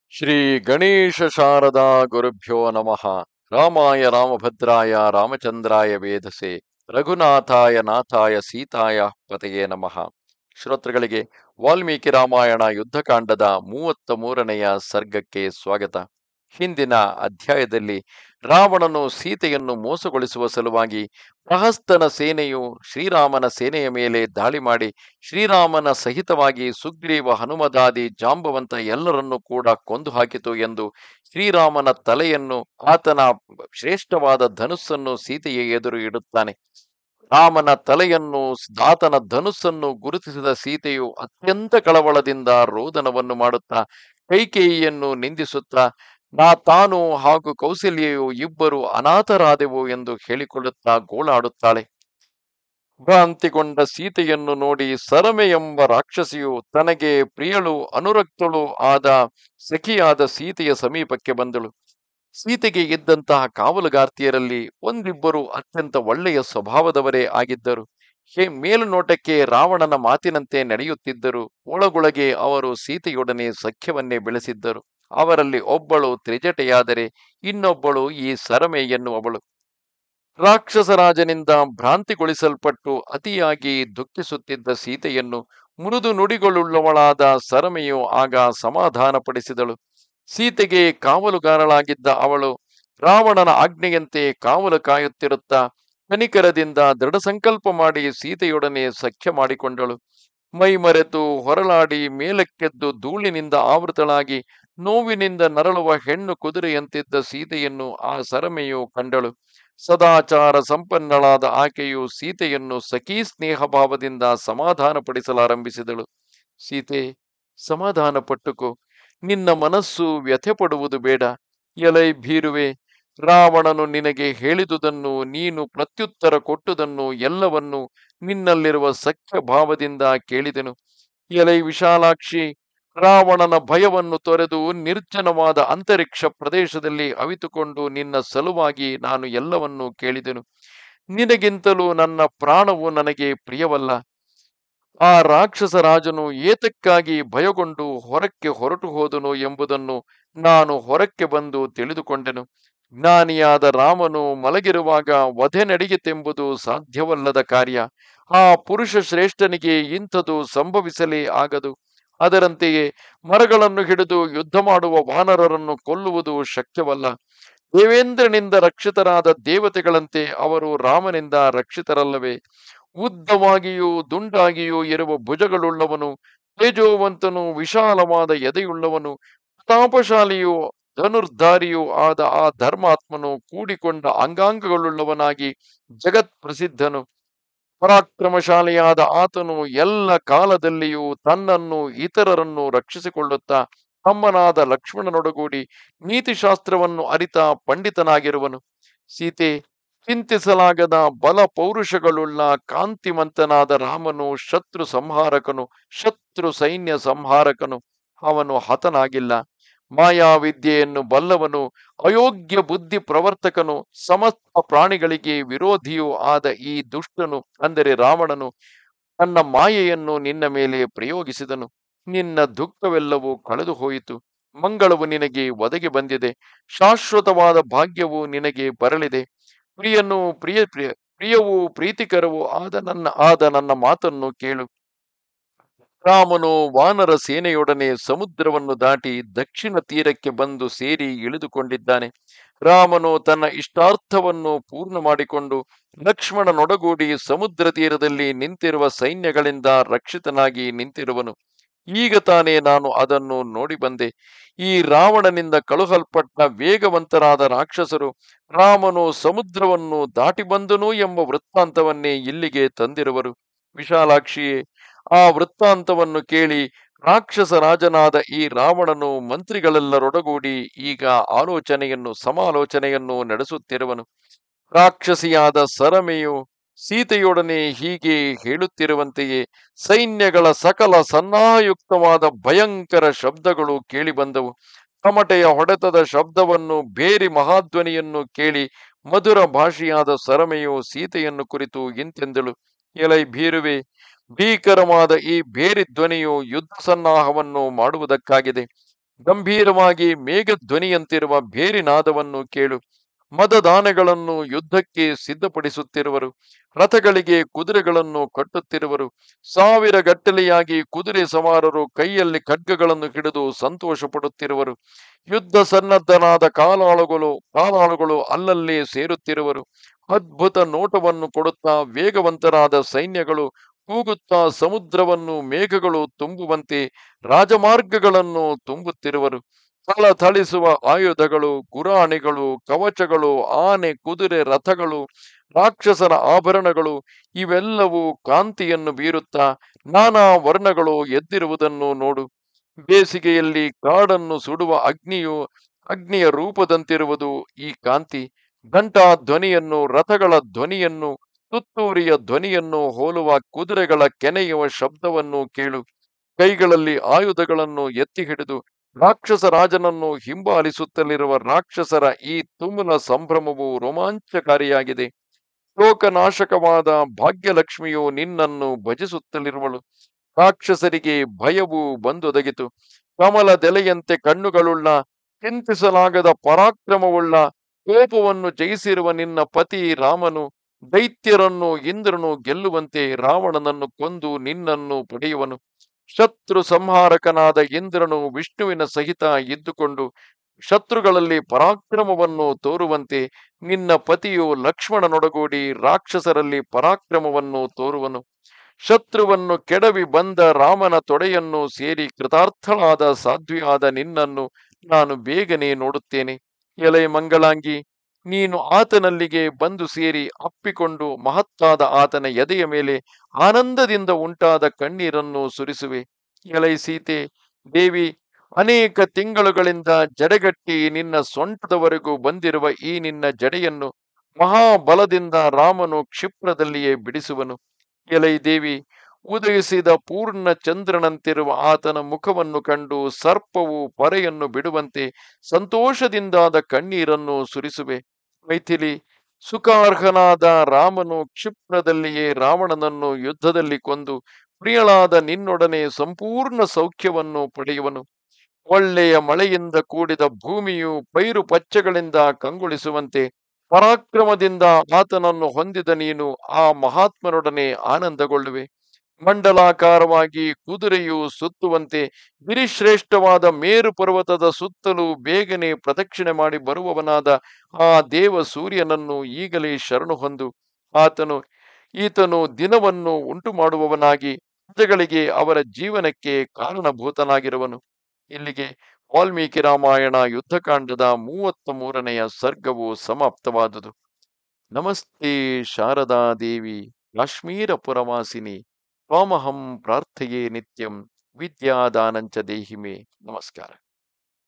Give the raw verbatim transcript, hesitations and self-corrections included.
ಶ್ರೀ ಗಣೇಶ ಶಾರದಾ ಗುರುಭ್ಯೋ ನಮಃ. ರಾಮಾಯ ರಾಮಭದ್ರಾಯ ರಾಮಚಂದ್ರಾಯ ವೇಧಸೆ ರಘುನಾಥಾಯ ನಾಥಾಯ ಸೀತಾಯ ಪತೆಯೇ ನಮಃ. ಶ್ರೋತೃಗಳಿಗೆ ವಾಲ್ಮೀಕಿ ರಾಮಾಯಣ ಯುದ್ಧಕಾಂಡದ ಮೂವತ್ತ ಮೂರನೆಯ ಸರ್ಗಕ್ಕೆ ಸ್ವಾಗತ. ಹಿಂದಿನ ಅಧ್ಯಾಯದಲ್ಲಿ ರಾವಣನು ಸೀತೆಯನ್ನು ಮೋಸಗೊಳಿಸುವ ಸಲುವಾಗಿ ಪ್ರಹಸ್ತನ ಸೇನೆಯು ಶ್ರೀರಾಮನ ಸೇನೆಯ ಮೇಲೆ ದಾಳಿ ಮಾಡಿ ಶ್ರೀರಾಮನ ಸಹಿತವಾಗಿ ಸುಗ್ರೀವ ಹನುಮದಾದಿ ಜಾಂಬವಂತ ಎಲ್ಲರನ್ನೂ ಕೂಡ ಕೊಂದು ಹಾಕಿತು ಎಂದು ಶ್ರೀರಾಮನ ತಲೆಯನ್ನು ಆತನ ಶ್ರೇಷ್ಠವಾದ ಧನುಸ್ಸನ್ನು ಸೀತೆಯ ಎದುರು ಇಡುತ್ತಾನೆ. ರಾಮನ ತಲೆಯನ್ನು ಆತನ ಧನುಸ್ಸನ್ನು ಗುರುತಿಸಿದ ಸೀತೆಯು ಅತ್ಯಂತ ಕಳವಳದಿಂದ ರೋದನವನ್ನು ಮಾಡುತ್ತಾ ಕೈಕೇಯಿಯನ್ನು ನಿಂದಿಸುತ್ತಾ ನಾ ತಾನು ಹಾಗೂ ಕೌಸಲ್ಯೆಯು ಇಬ್ಬರು ಅನಾಥರಾದೆವು ಎಂದು ಹೇಳಿಕೊಳ್ಳುತ್ತಾ ಗೋಳಾಡುತ್ತಾಳೆ. ಭ್ರಾಂತಿಗೊಂಡ ಸೀತೆಯನ್ನು ನೋಡಿ ಸರಮೆ ಎಂಬ ರಾಕ್ಷಸಿಯು ತನಗೆ ಪ್ರಿಯಳು ಅನುರಕ್ತಳು ಆದ ಸಖಿಯಾದ ಸೀತೆಯ ಸಮೀಪಕ್ಕೆ ಬಂದಳು. ಸೀತೆಗೆ ಇದ್ದಂತಹ ಕಾವಲುಗಾರ್ತಿಯರಲ್ಲಿ ಒಂದಿಬ್ಬರು ಅತ್ಯಂತ ಒಳ್ಳೆಯ ಸ್ವಭಾವದವರೇ ಆಗಿದ್ದರು. ಹೇ ಮೇಲುನೋಟಕ್ಕೆ ರಾವಣನ ಮಾತಿನಂತೆ ನಡೆಯುತ್ತಿದ್ದರು. ಒಳಗೊಳಗೆ ಅವರು ಸೀತೆಯೊಡನೆ ಸಖ್ಯವನ್ನೇ ಬೆಳೆಸಿದ್ದರು. ಅವರಲ್ಲಿ ಒಬ್ಬಳು ತ್ರಿಜಟೆಯಾದರೆ ಇನ್ನೊಬ್ಬಳು ಈ ಸರಮೆ ಎನ್ನುವವಳು. ರಾಕ್ಷಸರಾಜನಿಂದ ಭ್ರಾಂತಿಗೊಳಿಸಲ್ಪಟ್ಟು ಅತಿಯಾಗಿ ದುಃಖಿಸುತ್ತಿದ್ದ ಸೀತೆಯನ್ನು ಮೃದು ನುಡಿಗಳುಳ್ಳವಳಾದ ಸರಮೆಯು ಆಗ ಸಮಾಧಾನಪಡಿಸಿದಳು. ಸೀತೆಗೆ ಕಾವಲುಗಾರಳಾಗಿದ್ದ ಅವಳು ರಾವಣನ ಆಜ್ಞೆಯಂತೆ ಕಾವಲು ಕಾಯುತ್ತಿರುತ್ತಾ ಕನಿಕರದಿಂದ ದೃಢ ಸಂಕಲ್ಪ ಮಾಡಿ ಸೀತೆಯೊಡನೆ ಸಖ್ಯ ಮಾಡಿಕೊಂಡಳು. ಮೈಮರೆತು ಹೊರಳಾಡಿ ಮೇಲಕ್ಕೆದ್ದು ಧೂಳಿನಿಂದ ಆವೃತಳಾಗಿ ನೋವಿನಿಂದ ನರಳುವ ಹೆಣ್ಣು ಕುದುರೆಯಂತಿದ್ದ ಸೀತೆಯನ್ನು ಆ ಸರಮೆಯು ಕಂಡಳು. ಸದಾಚಾರ ಸಂಪನ್ನಳಾದ ಆಕೆಯು ಸೀತೆಯನ್ನು ಸಖೀ ಸ್ನೇಹ ಭಾವದಿಂದ ಸಮಾಧಾನಪಡಿಸಲಾರಂಭಿಸಿದಳು. ಸೀತೆ, ಸಮಾಧಾನ ಪಟ್ಟುಕೋ, ನಿನ್ನ ಮನಸ್ಸು ವ್ಯಥೆ ಪಡುವುದು ಬೇಡ. ಎಲೈ ಭೀರುವೆ, ರಾವಣನು ನಿನಗೆ ಹೇಳಿದುದನ್ನು ನೀನು ಪ್ರತ್ಯುತ್ತರ ಕೊಟ್ಟುದನ್ನು ಎಲ್ಲವನ್ನೂ ನಿನ್ನಲ್ಲಿರುವ ಸಖ್ಯ ಭಾವದಿಂದ ಕೇಳಿದೆನು. ಎಲೈ ವಿಶಾಲಾಕ್ಷಿ, ರಾವಣನ ಭಯವನ್ನು ತೊರೆದು ನಿರ್ಜನವಾದ ಅಂತರಿಕ್ಷ ಪ್ರದೇಶದಲ್ಲಿ ಅವಿತುಕೊಂಡು ನಿನ್ನ ಸಲುವಾಗಿ ನಾನು ಎಲ್ಲವನ್ನೂ ಕೇಳಿದೆನು. ನಿನಗಿಂತಲೂ ನನ್ನ ಪ್ರಾಣವು ನನಗೆ ಪ್ರಿಯವಲ್ಲ. ಆ ರಾಕ್ಷಸ ರಾಜನು ಏತಕ್ಕಾಗಿ ಭಯಗೊಂಡು ಹೊರಕ್ಕೆ ಹೊರಟು ಹೋದನು ಎಂಬುದನ್ನು ನಾನು ಹೊರಕ್ಕೆ ಬಂದು ತಿಳಿದುಕೊಂಡೆನು. ಜ್ಞಾನಿಯಾದ ರಾಮನು ಮಲಗಿರುವಾಗ ವಧೆ ನಡೆಯಿತೆಂಬುದು ಸಾಧ್ಯವಲ್ಲದ ಕಾರ್ಯ. ಆ ಪುರುಷ ಶ್ರೇಷ್ಠನಿಗೆ ಇಂಥದು ಸಂಭವಿಸಲೇ ಆಗದು. ಅದರಂತೆಯೇ ಮರಗಳನ್ನು ಹಿಡಿದು ಯುದ್ಧ ಮಾಡುವ ವಾನರರನ್ನು ಕೊಲ್ಲುವುದು ಶಕ್ಯವಲ್ಲ. ದೇವೇಂದ್ರನಿಂದ ರಕ್ಷಿತರಾದ ದೇವತೆಗಳಂತೆ ಅವರು ರಾಮನಿಂದ ರಕ್ಷಿತರಲ್ಲವೇ? ಉದ್ದವಾಗಿಯೂ ದುಂಡಾಗಿಯೂ ಇರುವ ಭುಜಗಳುಳ್ಳವನು, ತೇಜೋವಂತನು, ವಿಶಾಲವಾದ ಎದೆಯುಳ್ಳವನು, ಪ್ರತಾಪಶಾಲಿಯೂ ಧನುರ್ಧಾರಿಯೂ ಆದ ಆ ಧರ್ಮಾತ್ಮನು ಕೂಡಿಕೊಂಡ ಅಂಗಾಂಗಗಳುಳ್ಳವನಾಗಿ ಜಗತ್ ಪ್ರಸಿದ್ಧನು. ಪರಾಕ್ರಮಶಾಲಿಯಾದ ಆತನು ಎಲ್ಲ ಕಾಲದಲ್ಲಿಯೂ ತನ್ನನ್ನು ಇತರರನ್ನು ರಕ್ಷಿಸಿಕೊಳ್ಳುತ್ತಾ ತಮ್ಮನಾದ ಲಕ್ಷ್ಮಣನೊಡಗೂಡಿ ನೀತಿಶಾಸ್ತ್ರವನ್ನು ಅರಿತ ಪಂಡಿತನಾಗಿರುವನು. ಸೀತೆ, ಚಿಂತಿಸಲಾಗದ ಬಲ ಪೌರುಷಗಳುಳ್ಳ ಕಾಂತಿಮಂತನಾದ ರಾಮನು ಶತ್ರು ಸಂಹಾರಕನು, ಶತ್ರು ಸೈನ್ಯ ಸಂಹಾರಕನು. ಅವನು ಹತನಾಗಿಲ್ಲ. ಮಾಯಾವಿದ್ಯೆಯನ್ನು ಬಲ್ಲವನು, ಅಯೋಗ್ಯ ಬುದ್ಧಿ ಪ್ರವರ್ತಕನು, ಸಮಸ್ತ ಪ್ರಾಣಿಗಳಿಗೆ ವಿರೋಧಿಯೂ ಆದ ಈ ದುಷ್ಟನು ಅಂದರೆ ರಾವಣನು ತನ್ನ ಮಾಯೆಯನ್ನು ನಿನ್ನ ಮೇಲೆ ಪ್ರಯೋಗಿಸಿದನು. ನಿನ್ನ ದುಃಖವೆಲ್ಲವೂ ಕಳೆದು ಹೋಯಿತು. ಮಂಗಳವು ನಿನಗೆ ಒದಗಿ ಬಂದಿದೆ. ಶಾಶ್ವತವಾದ ಭಾಗ್ಯವು ನಿನಗೆ ಬರಲಿದೆ. ಪ್ರಿಯನು ಪ್ರಿಯ ಪ್ರಿಯ ಪ್ರಿಯವೂ ಪ್ರೀತಿಕರವೂ ಆದ ನನ್ನ ಆದ ನನ್ನ ಮಾತನ್ನು ಕೇಳು. ರಾಮನು ವಾನರ ಸೇನೆಯೊಡನೆ ಸಮುದ್ರವನ್ನು ದಾಟಿ ದಕ್ಷಿಣ ತೀರಕ್ಕೆ ಬಂದು ಸೇರಿ ಇಳಿದುಕೊಂಡಿದ್ದಾನೆ. ರಾಮನು ತನ್ನ ಇಷ್ಟಾರ್ಥವನ್ನು ಪೂರ್ಣ ಮಾಡಿಕೊಂಡು ಲಕ್ಷ್ಮಣನೊಡಗೂಡಿ ಸಮುದ್ರ ತೀರದಲ್ಲಿ ನಿಂತಿರುವ ಸೈನ್ಯಗಳಿಂದ ರಕ್ಷಿತನಾಗಿ ನಿಂತಿರುವನು. ಈಗ ತಾನೇ ನಾನು ಅದನ್ನು ನೋಡಿ ಬಂದೆ. ಈ ರಾವಣನಿಂದ ಕಳುಹಲ್ಪಟ್ಟ ವೇಗವಂತರಾದ ರಾಕ್ಷಸರು ರಾಮನು ಸಮುದ್ರವನ್ನು ದಾಟಿ ಬಂದನು ಎಂಬ ವೃತ್ತಾಂತವನ್ನೇ ಇಲ್ಲಿಗೆ ತಂದಿರುವರು. ವಿಶಾಲಾಕ್ಷಿಯೇ, ಆ ವೃತ್ತಾಂತವನ್ನು ಕೇಳಿ ರಾಕ್ಷಸ ರಾಜನಾದ ಈ ರಾವಣನು ಮಂತ್ರಿಗಳೆಲ್ಲರೊಡಗೂಡಿ ಈಗ ಆಲೋಚನೆಯನ್ನು ಸಮಾಲೋಚನೆಯನ್ನು ನಡೆಸುತ್ತಿರುವನು. ರಾಕ್ಷಸಿಯಾದ ಸರಮೆಯು ಸೀತೆಯೊಡನೆ ಹೀಗೆ ಹೇಳುತ್ತಿರುವಂತೆಯೇ ಸೈನ್ಯಗಳ ಸಕಲ ಸನ್ನಾಹಯುಕ್ತವಾದ ಭಯಂಕರ ಶಬ್ದಗಳು ಕೇಳಿಬಂದವು. ತಮಟೆಯ ಹೊಡೆತದ ಶಬ್ದವನ್ನು, ಬೇರಿ ಮಹಾಧ್ವನಿಯನ್ನು ಕೇಳಿ ಮಧುರ ಭಾಷೆಯಾದ ಸರಮೆಯು ಸೀತೆಯನ್ನು ಕುರಿತು ಇಂತೆಂದಳು. ಎಲೈ ಭೀರುವೆ, ಭೀಕರವಾದ ಈ ಬೇರಿ ಧ್ವನಿಯು ಯುದ್ಧ ಸನ್ನಾಹವನ್ನು ಮಾಡುವುದಕ್ಕಾಗಿದೆ. ಗಂಭೀರವಾಗಿ ಮೇಘಧ್ವನಿಯಂತಿರುವ ಭೇರಿನಾದವನ್ನು ಕೇಳು. ಮದದಾನೆಗಳನ್ನು ಯುದ್ಧಕ್ಕೆ ಸಿದ್ಧಪಡಿಸುತ್ತಿರುವರು. ರಥಗಳಿಗೆ ಕುದುರೆಗಳನ್ನು ಕಟ್ಟುತ್ತಿರುವರು. ಸಾವಿರ ಗಟ್ಟಲೆಯಾಗಿ ಕುದುರೆ ಸವಾರರು ಕೈಯಲ್ಲಿ ಖಡ್ಗಗಳನ್ನು ಹಿಡಿದು ಸಂತೋಷ ಪಡುತ್ತಿರುವರು. ಯುದ್ಧ ಸನ್ನದ್ಧನಾದ ಕಾಲಾಳುಗಳು ಕಾಲಾಳುಗಳು ಅಲ್ಲಲ್ಲಿ ಸೇರುತ್ತಿರುವರು. ಅದ್ಭುತ ನೋಟವನ್ನು ಕೊಡುತ್ತಾ ವೇಗವಂತರಾದ ಸೈನ್ಯಗಳು ಕೂಗುತ್ತಾ ಸಮುದ್ರವನ್ನು ಮೇಘಗಳು ತುಂಬುವಂತೆ ರಾಜಮಾರ್ಗಗಳನ್ನು ತುಂಬುತ್ತಿರುವರು. ಥಳಥಳಿಸುವ ಆಯುಧಗಳು, ಗುರಾಣಿಗಳು, ಕವಚಗಳು, ಆನೆ, ಕುದುರೆ, ರಥಗಳು, ರಾಕ್ಷಸರ ಆಭರಣಗಳು ಇವೆಲ್ಲವೂ ಕಾಂತಿಯನ್ನು ಬೀರುತ್ತಾ ನಾನಾ ವರ್ಣಗಳು ಎದ್ದಿರುವುದನ್ನು ನೋಡು. ಬೇಸಿಗೆಯಲ್ಲಿ ಕಾಡನ್ನು ಸುಡುವ ಅಗ್ನಿಯು ಅಗ್ನಿಯ ರೂಪದಂತಿರುವುದು ಈ ಕಾಂತಿ. ಘಂಟಾ ಧ್ವನಿಯನ್ನು, ರಥಗಳ ಧ್ವನಿಯನ್ನು, ತುತ್ತೂರಿಯ ಧ್ವನಿಯನ್ನು ಹೋಲುವ ಕುದುರೆಗಳ ಕೆನೆಯುವ ಶಬ್ದವನ್ನು ಕೇಳು. ಕೈಗಳಲ್ಲಿ ಆಯುಧಗಳನ್ನು ಎತ್ತಿ ಹಿಡಿದು ರಾಕ್ಷಸ ರಾಜನನ್ನು ಹಿಂಬಾಲಿಸುತ್ತಲಿರುವ ರಾಕ್ಷಸರ ಈ ತುಮುಲ ಸಂಭ್ರಮವು ರೋಮಾಂಚಕಾರಿಯಾಗಿದೆ. ಲೋಕನಾಶಕವಾದ ಭಾಗ್ಯಲಕ್ಷ್ಮಿಯು ನಿನ್ನನ್ನು ಭಜಿಸುತ್ತಲಿರುವಳು. ರಾಕ್ಷಸರಿಗೆ ಭಯವು ಬಂದೊದಗಿತು. ಕಮಲದೆಲೆಯಂತೆ ಕಣ್ಣುಗಳುಳ್ಳ, ಚಿಂತಿಸಲಾಗದ ಪರಾಕ್ರಮವುಳ್ಳ, ಕೋಪವನ್ನು ಜಯಿಸಿರುವ ನಿನ್ನ ಪತಿ ರಾಮನು ದೈತ್ಯರನ್ನು ಇಂದ್ರನು ಗೆಲ್ಲುವಂತೆ ರಾವಣನನ್ನು ಕೊಂದು ನಿನ್ನನ್ನು ಪಡೆಯುವನು. ಶತ್ರು ಸಂಹಾರಕನಾದ ಇಂದ್ರನು ವಿಷ್ಣುವಿನ ಸಹಿತ ಇದ್ದುಕೊಂಡು ಶತ್ರುಗಳಲ್ಲಿ ಪರಾಕ್ರಮವನ್ನು ತೋರುವಂತೆ ನಿನ್ನ ಪತಿಯು ಲಕ್ಷ್ಮಣನೊಡಗೂಡಿ ರಾಕ್ಷಸರಲ್ಲಿ ಪರಾಕ್ರಮವನ್ನು ತೋರುವನು. ಶತ್ರುವನ್ನು ಕೆಡವಿ ಬಂದ ರಾಮನ ತೊಡೆಯನ್ನು ಸೇರಿ ಕೃತಾರ್ಥಳಾದ ಸಾಧ್ವಿಯಾದ ನಿನ್ನನ್ನು ನಾನು ಬೇಗನೆ ನೋಡುತ್ತೇನೆ. ಎಲೆ ಮಂಗಳಾಂಗಿ, ನೀನು ಆತನಲ್ಲಿಗೆ ಬಂದು ಸೇರಿ ಅಪ್ಪಿಕೊಂಡು ಮಹತ್ತಾದ ಆತನ ಎದೆಯ ಮೇಲೆ ಆನಂದದಿಂದ ಉಂಟಾದ ಕಣ್ಣೀರನ್ನು ಸುರಿಸುವೆ. ಎಲೈ ಸೀತೆ ದೇವಿ, ಅನೇಕ ತಿಂಗಳುಗಳಿಂದ ಜಡೆಗಟ್ಟಿ ನಿನ್ನ ಸೊಂಟದವರೆಗೂ ಬಂದಿರುವ ಈ ನಿನ್ನ ಜಡೆಯನ್ನು ಮಹಾಬಲದಿಂದ ರಾಮನು ಕ್ಷಿಪ್ರದಲ್ಲಿಯೇ ಬಿಡಿಸುವನು. ಎಲೈ ದೇವಿ, ಉದಯಿಸಿದ ಪೂರ್ಣ ಚಂದ್ರನಂತಿರುವ ಆತನ ಮುಖವನ್ನು ಕಂಡು ಸರ್ಪವು ಪರೆಯನ್ನು ಬಿಡುವಂತೆ ಸಂತೋಷದಿಂದಾದ ಕಣ್ಣೀರನ್ನು ಸುರಿಸುವೆ. ಮೈಥಿಲಿ, ಸುಖಾರ್ಹನಾದ ರಾಮನು ಕ್ಷಿಪ್ರದಲ್ಲಿಯೇ ರಾವಣನನ್ನು ಯುದ್ಧದಲ್ಲಿ ಕೊಂದು ಪ್ರಿಯಳಾದ ನಿನ್ನೊಡನೆ ಸಂಪೂರ್ಣ ಸೌಖ್ಯವನ್ನು ಪಡೆಯುವನು. ಒಳ್ಳೆಯ ಮಳೆಯಿಂದ ಕೂಡಿದ ಭೂಮಿಯು ಪೈರು ಪಚ್ಚೆಗಳಿಂದ ಕಂಗೊಳಿಸುವಂತೆ ಪರಾಕ್ರಮದಿಂದ ಆತನನ್ನು ಹೊಂದಿದ ನೀನು ಆ ಮಹಾತ್ಮನೊಡನೆ ಆನಂದಗೊಳ್ಳುವೆ. ಮಂಡಲಾಕಾರವಾಗಿ ಕುದುರೆಯು ಸುತ್ತುವಂತೆ ಗಿರಿಶ್ರೇಷ್ಠವಾದ ಮೇರು ಪರ್ವತದ ಸುತ್ತಲೂ ಬೇಗನೆ ಪ್ರದಕ್ಷಿಣೆ ಮಾಡಿ ಬರುವವನಾದ ಆ ದೇವ ಸೂರ್ಯನನ್ನು ಈಗಲೇ ಶರಣು ಹೊಂದು. ಆತನು ಈತನು ದಿನವನ್ನು ಉಂಟು ಮಾಡುವವನಾಗಿ ಪ್ರಜೆಗಳಿಗೆ ಅವರ ಜೀವನಕ್ಕೆ ಕಾರಣಭೂತನಾಗಿರುವನು. ಇಲ್ಲಿಗೆ ವಾಲ್ಮೀಕಿ ರಾಮಾಯಣ ಯುದ್ಧಕಾಂಡದ ಮೂವತ್ತ ಮೂರನೆಯ ಸರ್ಗವು ಸಮಾಪ್ತವಾದುದು. ನಮಸ್ತೆ ಶಾರದಾ ದೇವಿ ಕಾಶ್ಮೀರ ಪುರವಾಸಿನಿ, ತ್ವಾಮಹಂ ಪ್ರಾರ್ಥಯೇ ನಿತ್ಯಂ ವಿದ್ಯಾದಾನಂಚ ದೇಹಿಮೆ. ನಮಸ್ಕಾರ.